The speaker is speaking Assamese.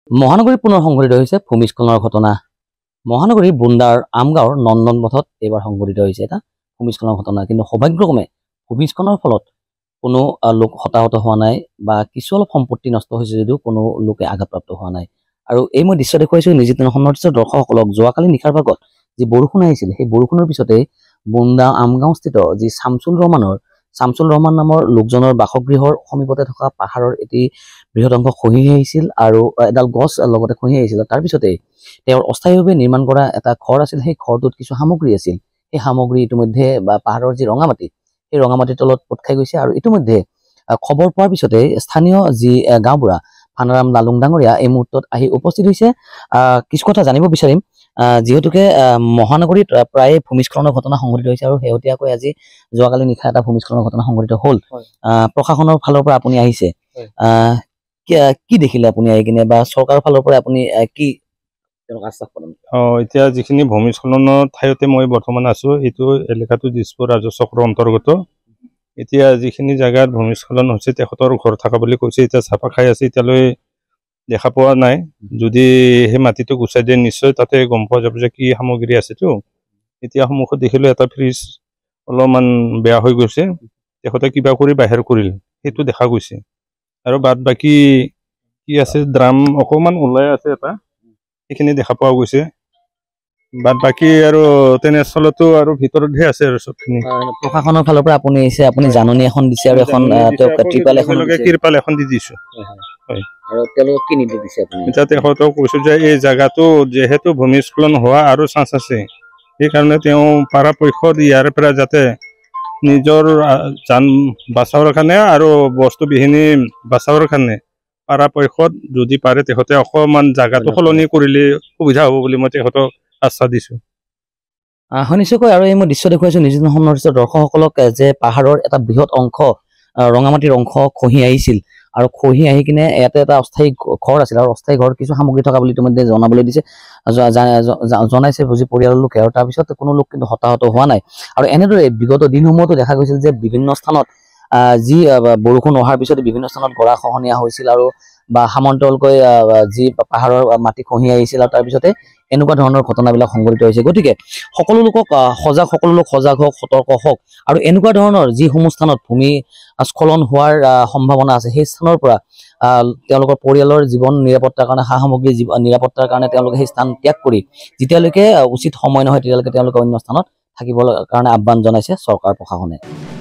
মহানগৰীত পুনৰ সংঘটিত হৈছে ভূমিস্খলনৰ ঘটনা। মহানগৰীৰ বুন্দাৰ আমগাঁৱৰ নন্দন পথত এইবাৰ সংঘটিত হৈছে এটা ভূমিস্খলনৰ ঘটনা। কিন্তু সৌভাগ্যক্ৰমে ভূমিস্খলনৰ ফলত কোনো লোক হতাহত হোৱা নাই বা কিছু অলপ সম্পত্তি নষ্ট হৈছে যদিও কোনো লোকে আঘাতপ্ৰাপ্ত হোৱা নাই। আৰু এই মই দৃশ্য দেখুৱাইছোঁ নিজিত সন্মৰ্দিত দৰ্শকসকলক। যোৱাকালি নিশাৰ ভাগত যি বৰষুণ আহিছিল, সেই বৰষুণৰ পিছতেই বুন্দা আমগাঁওস্থিত যি শামছুল ৰহমান নামৰ লোকজনৰ বাসগৃহৰ সমীপতে থকা পাহাৰৰ এটি বৃহৎ অংশ খহি আহিছিল আৰু এডাল গছ লগতে খহি আহিছিল। তাৰ পিছতেই তেওঁৰ অস্থায়ীভাৱে নিৰ্মাণ কৰা এটা ঘৰ আছিল, সেই ঘৰটোত কিছু সামগ্ৰী আছিল। সেই সামগ্ৰী ইতিমধ্যে বা পাহাৰৰ যি ৰঙামাটি, সেই ৰঙামাটিৰ তলত পোত খাই গৈছে। আৰু ইতিমধ্যে খবৰ পোৱাৰ পিছতে স্থানীয় যি গাঁওবুঢ়া ফানাৰাম লালুং ডাঙৰীয়া এই মুহূৰ্তত আহি উপস্থিত হৈছে। কিছু কথা জানিব বিচাৰিম, যিহেতুকে মহানগৰীত প্ৰায়ে ভূমিস্খলনৰ ঘটনা সংঘটিত হৈছে আৰু শেহতীয়াকৈ আজি যোৱাকালি নিশা এটা ভূমিস্খলনৰ ঘটনা সংঘটিত হ'ল। প্ৰশাসনৰ ফালৰ পৰা আপুনি আহিছে, কি দেখিলে আপুনি আহি কিনে, বা চৰকাৰৰ ফালৰ পৰা আপুনি কি আশ্বাস পালে? এতিয়া যিখিনি ভূমিস্খলনৰ ঠাইতে মই বৰ্তমান আছো, এইটো এলেকাটো দিছপুৰ ৰাজহ চক্ৰৰ অন্তৰ্গত। এতিয়া যিখিনি জেগাত ভূমিস্খলন হৈছে তেখেতৰ ঘৰ থকা বুলি কৈছে, এতিয়া চাফা খাই আছে, এতিয়ালৈ দেখা পোৱা নাই। যদি সেই মাটিটো গুচাই দিয়ে নিশ্চয় তাতে গম পোৱা যাব যে কি সামগ্ৰী আছেতো। এতিয়া সন্মুখত দেখিলো এটা ফ্ৰিজ অলপমান বেয়া হৈ গৈছে, তেখেতে কিবা কৰি বাহিৰ কৰিল, সেইটো দেখা গৈছে। আৰু বাদ বাকী কি আছে, ড্ৰাম অকণমান ওলাই আছে এটা, সেইখিনি দেখা পোৱা গৈছে। বাদ বাকী আৰু তেনেস্থলতো আৰু ভিতৰতহে আছে আৰু চবখিনি। প্ৰশাসনৰ ফালৰ পৰা আপুনি আহিছে, আপুনি জাননী এখন দিছে আৰু এখন ত্ৰিপাল এখন দি দিছো। আৰু তেওঁলোকক কি নিৰ্দেশ দিছে আপুনি? এতিয়া তেখেতক কৈছো যে এই জাগাটো যিহেতু ভূমিস্খলন হোৱা আৰু চান্স আছে, সেইকাৰণে তেওঁ পৰাপক্ষত ইয়াৰ পৰা যাতে নিজৰ যান বচাবৰ কাৰণে আৰু বস্তু বিহিনী বচাবৰ কাৰণে পৰাপক্ষত যদি পাৰে তেখেতে অকণমান জাগাটো সলনি কৰিলে সুবিধা হ'ব বুলি মই তেখেতক আশ্বাস দিছো। নিশ্চয়কৈ। আৰু এই মই দৃশ্য দেখুৱাইছো নিজিত সন্মৰ্দিত দৰ্শকসকলক যে পাহাৰৰ এটা বৃহৎ অংশ, ৰঙামাটিৰ অংশ খহি আহিছিল আৰু খহি আহি কিনে ইয়াতে এটা অস্থায়ী ঘৰ আছিল আৰু অস্থায়ী ঘৰত কিছু সামগ্ৰী থকা বুলি ইতিমধ্যে জনাবলৈ দিছে, জনাইছে বুজি পৰিয়ালৰ লোকে। আৰু তাৰপিছত কোনো লোক কিন্তু হতাহত হোৱা নাই। আৰু এনেদৰে বিগত দিনসমূহতো দেখা গৈছিল যে বিভিন্ন স্থানত যি বৰষুণ অহাৰ পিছতে বিভিন্ন স্থানত গৰা খহনীয়া হৈছিল আৰু বা সামন্তলকৈ যি পাহাৰৰ মাটি খহি আহিছিল, আৰু তাৰপিছতে এনেকুৱা ধৰণৰ ঘটনাবিলাক সংঘটিত হৈছে। গতিকে সকলো লোক সজাগ হওক, সতৰ্ক হওক, আৰু এনেকুৱা ধৰণৰ যিসমূহ স্থানত ভূমিস্খলন হোৱাৰ সম্ভাৱনা আছে সেই স্থানৰ পৰা তেওঁলোকৰ পৰিয়ালৰ জীৱন নিৰাপত্তাৰ কাৰণে, সা সামগ্ৰী নিৰাপত্তাৰ কাৰণে তেওঁলোকে সেই স্থান ত্যাগ কৰি যেতিয়ালৈকে উচিত সময় নহয় তেতিয়ালৈকে তেওঁলোকে অন্য স্থানত থাকিবৰ কাৰণে আহ্বান জনাইছে চৰকাৰ প্ৰশাসনে।